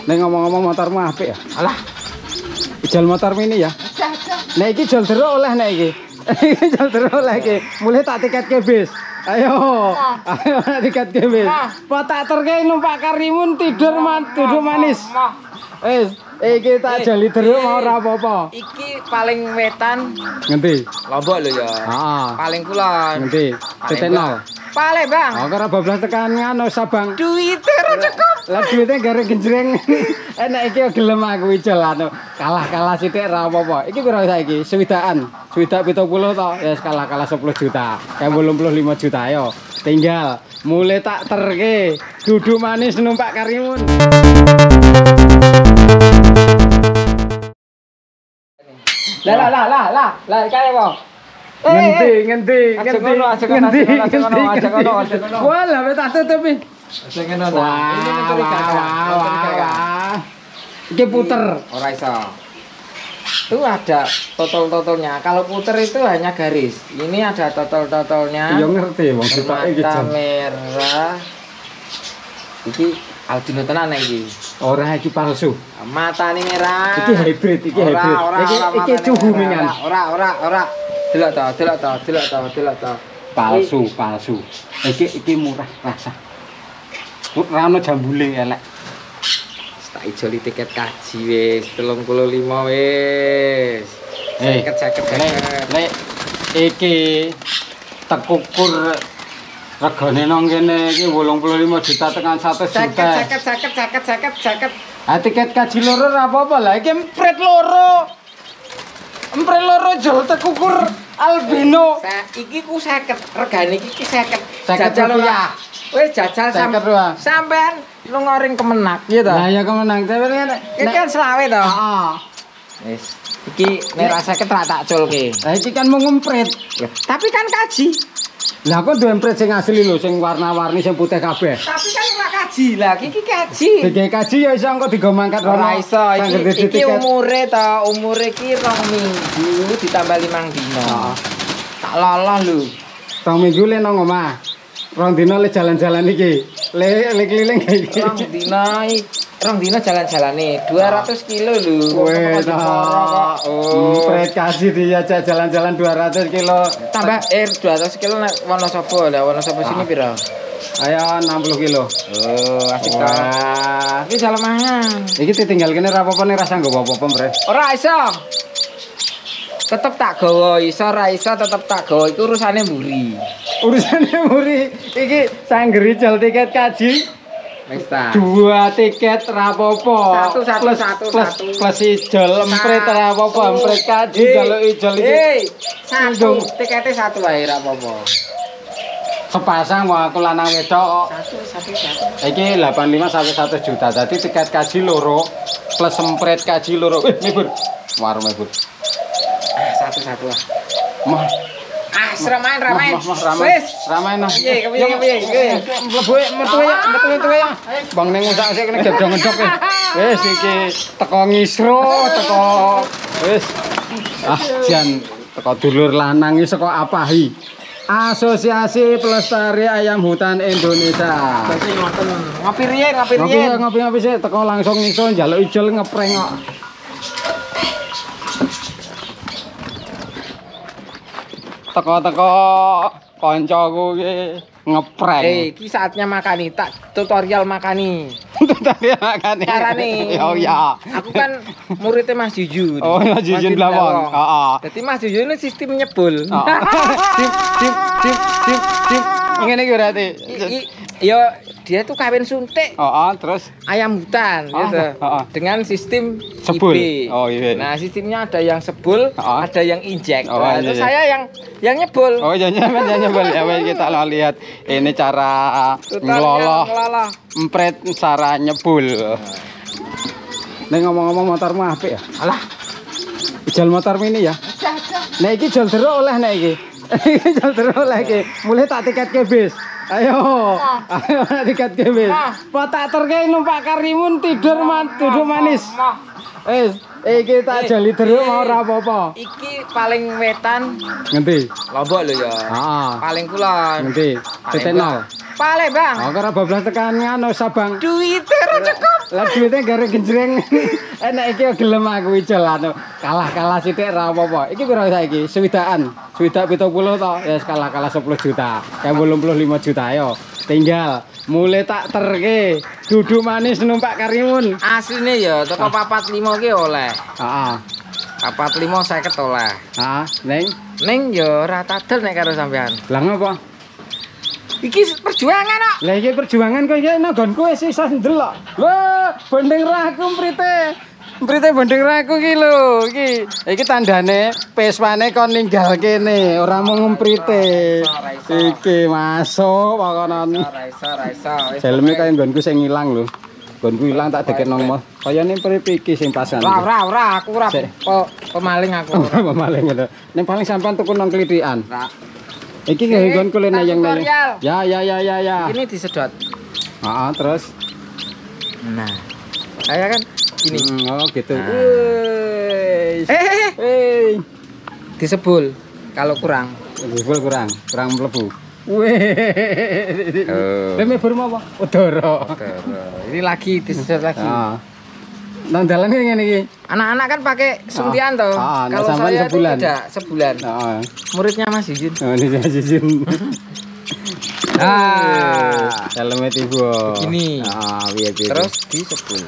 Nek ngomong-ngomong motormu apik ya? Alah, Ijol motor mini ya? Nek iki jol derok oleh nek iki. Iki jol derok oleh iki. Mulai tak tiketke bis. Ayo. Ayo tiket ke bis. Pak tak terke numpak karimun tidur duduk manis. Wis, iki tak jali derok mau ora apa-apa. iki paling wetan Ngendi? Lombok lho ya. Heeh. Paling kulon. Ngendi? Titik nol. Paling, Bang. Oh, karo bablas tekan ngono Sabang. Duite ora cukup. Lah duite gara genjreng. Enak iki gelem aku ijol anu. Kalah sithik ora apa-apa. Iki piro saiki? Swidakan. Swidak 70 to. Ya kalah 10 juta. Kayak 85 juta ayo. Tinggal mulai tak terke duduk manis numpak karimun. Lah kaya apa? Ngendi. Walah wis tak tutupi. Ini mencurigakan. Iki puter. Ora iso. Itu ada totol-totolnya. Kalau puter itu hanya garis. Ini ada totol-totolnya. Ya ngerti wong sitok iki. Mata merah. Iki albino tenan iki. Ora iki palsu. Mata ini merah. Iki hybrid. Iki cuhu mingan. Ora. Delok to. Palsu. Iki murah rasa. Ora ono jambule elek. Tak ijoli tiket kaji wis 35 wis. 50. Lek iki tekukur regane nang kene iki 85 juta tekan 100 juta. 50. Ah tiket kaji loro ora apa-apa lah iki empret loro. Empret loro jol tekukur albino. Iki ku 50, regane iki 50. 50 rupiah. Wis jajal sampean lungoring Kemenak, iya to? Lah ya Kemenak, tapi iki kan selawe to. Heeh. Wis. Iki nek ra 50 ra tak culke. Lah iki kan mau ngempret. Tapi kan kaji. Lah kok duwe empret sing asli lho, sing warna-warni sing putih kabeh. Tapi kan ora kaji. Lah iki kaji. Dike kaji ya iso engko digo mangkat Ora iso. Iki umure iki 2 minggu ditambah 5 dino. Tak lolos lho. 2 minggu le nang omah. 2 dina le jalan-jalan iki. Le keliling iki. 2 dina jalan-jalane 200 kilo lho. Weh ta. Empret kaji dia jalan-jalan 200 kilo. Tambah 200 kilo nek Wonosobo. Lah Wonosobo sini piro? Ayo 60 kilo. Oh, asik ta. Iki jalan mangan. Iki ditinggal kene ora apa-apa nek rasa nggo apa-apa, Bre. Ora iso. Tetep tak gawa, iso ora iso tetep tak gawa. Iku urusane mburi. Urusane muri iki sanggeri jal tiket kaji. Wis ta. 2 tiket ora apa-apa. Plus ijol empret ora apa-apa, empret kaji jaluk ijol iki. Satu tikete 1 wae ora apa-apa. Sepasang mau aku lanang wedok. Satu. Iki 85 sampai 1 juta. Dadi tiket kaji loro plus empret kaji loro. Mebur. Warung mebur. Satu lah. Mah. Seramain. Wis, ramain nah. Piye? Mlebu metu ya. Bang ning usak kene gedhong-gedhok e. Wis iki teko ngisro, teko wis. Jan teko dulur lanang iki saka Apahi. Asosiasi Pelestari Ayam Hutan Indonesia. Berarti ngoten. Ngopi riyen. Ngopi sih teko langsung niso njaluk ijol ngeprank kok. Teko koncoku iki ngeprank. Iki saatnya makani, tak tutorial makani. Tutorial makani. Carane. Oh ya. Aku kan muridnya Mas Jujun. Oh, Mas Jujun Blawong. Heeh. Jadi Mas Jujun ini sistem nyebul. Dim. Ngene iki berarti. Yo dia tuh kawin suntik. Terus ayam hutan gitu. Dengan sistem sebul. IB. Oh iya. Nah, sistemnya ada yang sebul, ada yang injek. Nah, itu saya yang nyebul. Oh, yang nyebul. Ya wes kita lihat ini cara ngelola empret cara nyebul. Nek ngomong-ngomong motormu apik ya? Alah, ijol motor mini ya? Nek iki jol derok oleh nek iki. Iki jol derok oleh iki. Mulai tak tiketke bis. Ayo tiket ke bis. Pak tak terke numpak karimun tidur duduk manis. Wis, iki tak jali derok mau ora apa-apa. Iki paling wetan. Ngendi? Lombok lho ya. Heeh. Paling kulon. Ngendi? Titik nol. Paling, Bang. Oh, karo bablas tekan ngono Sabang. Duite ora cukup. Lah duitnya gara genjreng. Enak iki gelem aku ijol anu. Kalah sithik ra apa-apa. Iki piro saiki? Swidakan. Swidak 70 to. Ya kalah 10 juta. Kayak 85 juta ayo. Tinggal mulai tak terke. Duduk manis numpak Karimun. Asline ya teko 45 ki oleh. Heeh. 45 50 oleh. Ah, Ning ya ora tadel nek karo sampean. lah ngapa? Iki perjuangan kok. Lah iki perjuangan kok iki nggonku wis iso ndelok. Wah, bandeng raku mprite. Mprite bandeng raku iki lho, iki tandane peswane kon ninggal kene, ora mung mprite. Iki masuk pokoke. Ora iso. Helme kaya nggonku sing ilang lho. Nggonku ilang tak deketno omah. Kayane mrip iki sing pasan. Ora, aku ora pemaling aku. Pemaling ngono. Ning paling sampean tuku nang klithikan. Ora. Iki nggon kule nayang-nayang. Ya. Ini disedot. Heeh, terus. Nah. Kayak kan gini. Oh gitu. Nah. Hei. Disebul kalau kurang. Disebul kurang mlebu. Weh. Leme burma apa? Udara. Ini lagi disedot lagi. Heeh. Nang dalan ngene iki. Anak-anak kan pakai suntian toh. Kalau saya sebulan. tidak sebulan. Heeh. Muridnya Mas Jijin. Oh, ini Jijin. Helmet ibu. Begini. Iya. Terus disebul.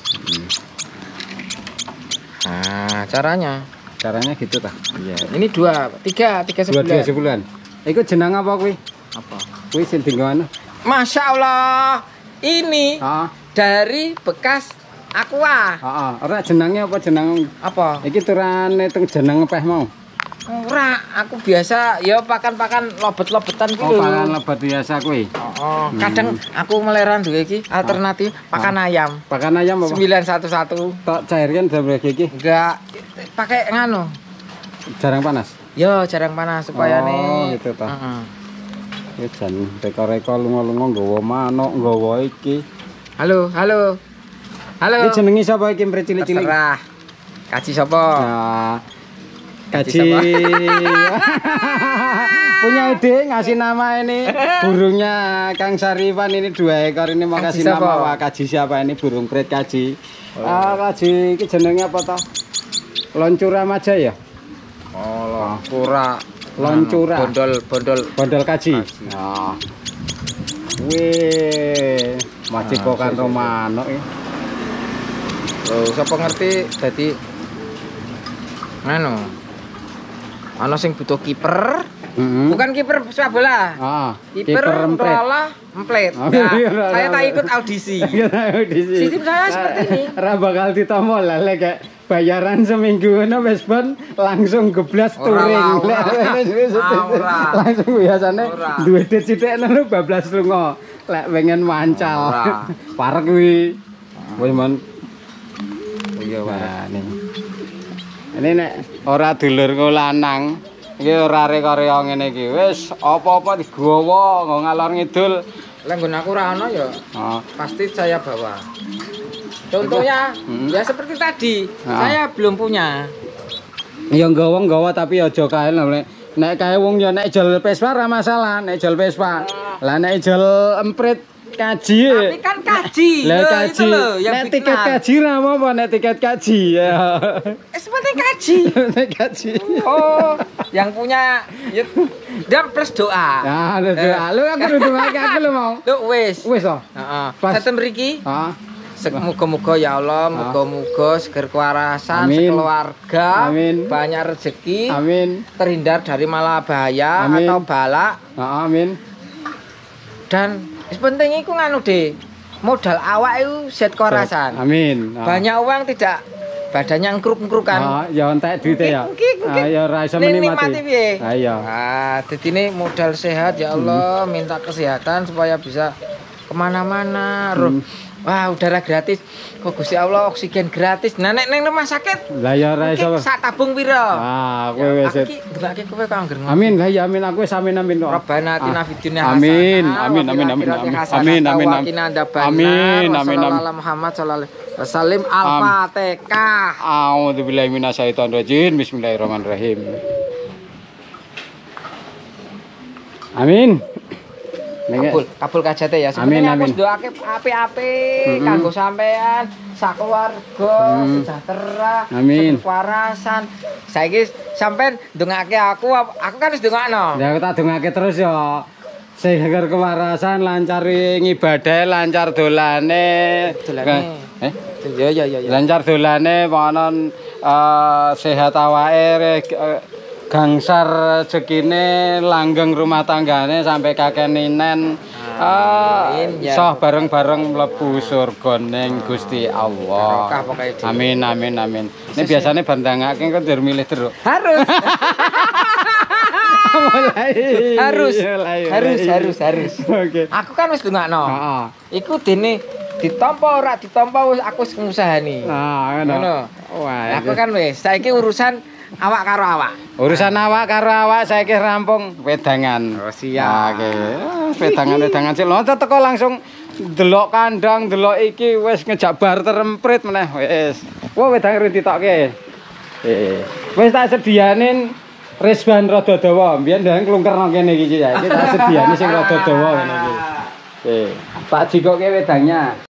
Nah, caranya gitu tah. Iya. Ini tiga sebulan. Dua sebulan. Iku jeneng apa kuwi? Apa? Kuwi sing dinggo anu. Masya Allah. Ini dari bekas Aqua. Heeh, ora jenenge apa jeneng apa? Iki turane teng jeneng peh mau. Ora, aku biasa ya pakan-pakan lobet-lobetan gitu. Oh, pakan lobet biasa kuwi. Kadang aku meleran duwe iki alternatif pakan ayam. Pakan ayam apa? 911. Tok cairkan jam iki. Enggak, pakai nganu. Jarang panas. Yo, jarang panas supaya nih. Gitu ta. Ya jan reko-reko lunga-lunga nggawa manuk, nggawa iki. Halo. Iki jenenge sapa iki mrene cilik-cilik? Terserah. Kaji sapa? Nah, kaji. Punya ide ngasih nama ini burungnya Kang Sarifan ini 2 ekor ini mau kasih nama Wah, kaji siapa ini burung pret kaji. Kaji iki jenenge apa toh? Loncura Maja ya? Oh, Loncura. Loncura. Bondol kaji. Nah. Wih, masih kokan Romano iki. Loh, siapa ngerti dadi anu. Ana sing butuh kiper. Bukan kiper sepak bola. Kiper bola emplet. Saya tak ikut audisi. Sistem saya seperti ini. Ora bakal ditomol lah lek bayaran seminggu ngono wis bon langsung geblas touring. Langsung biasane duwe duit sithik ngono bablas lunga. Lek pengen mancal. Parek kuwi. Wis mon. Iya, Pak. Ini nek ora dulur lanang, iki ora reka-reka ngene iki. Wis apa-apa digawa nggo ngalor ngidul. Lek nggon aku ora ana ya. Pasti saya bawa. Contohnya ya seperti tadi, saya belum punya. Ya nggawa tapi aja kae nek kae wong ya nek jol Vespa ora masalah, nek jol Vespa. Lah nek jol emprit kaji. Tapi kan kaji. Lah kaji. Nek tiket kaji ra apa nek tiket kaji ya. Seperti kaji. Kaji. Oh, yang punya ya dan plus doa. Ya, doa. Lu aku ndongake aku lho mau. Lho wis. Wis to? Heeh. Saten mriki? Heeh. Muga-muga ya Allah, muga-muga seger kewarasan, sekeluarga, banyak rezeki, terhindar dari malapetaka atau bala. Amin. Dan penting iku nganu De, modal awak itu set kewarasan. Amin. Banyak uang tidak badannya ngkruk-ngkruk kan. Ya entek duite ya. Ya ora iso menikmati. Iya. Dadi ini modal sehat ya Allah, minta kesehatan supaya bisa kemana-mana. Wah, udara gratis. Kok Gusti Allah oksigen gratis. Nah, nek ning rumah sakit. Lah ya ora iso. Sak tabung pira? Kowe wis. Iki ndekake kowe kok anggere. Amin. Lah ya amin aku wis amin kok. Rabbana atina fid dunya hasanah. Amin. Muhammad sallallahu alaihi wasallam. Al-Fatihah. A'udzubillahi minasyaitonir rajim. Bismillahirrahmanirrahim. Amin. Kabul kajate ya. Sebenarnya aku doake apik-apik kanggo sampean, sakeluarga, sejahtera, kewarasan. Saiki sampean ndongake aku kan wis ndongakno. Ya aku tak ndongake terus ya. Seger kewarasan, lancar ngibadah, lancar dolane. Ya. Lancar dolane, panon sehat awake, gangsar rezekine, langgeng rumah tanggane sampai kakek ninen. Soh bareng-bareng mlebu surga ning Gusti Allah. Amin. Ini biasanya bandangake kok ndur milih terus. Harus. Oke. Aku kan wis ndongakno. Iku dene ditampa ora ditampa wis aku ngusahani. Ngono. Wah, aku kan wis saiki urusan awak karo awak. Urusan awak karo awak saiki rampung wedangan. Oh, siap. Oke. Wedangan sik lho teko langsung delok kandang, delok iki wis ngejak barter emprit meneh wis. Wah, wedangan rin ditokke. Wis tak sedianin Rizwan rada dawa. Mbiyen ndang klungkerno kene iki ya. Iki tak sediani sing rada dawa ngene iki. Tak jikoke wedangnya.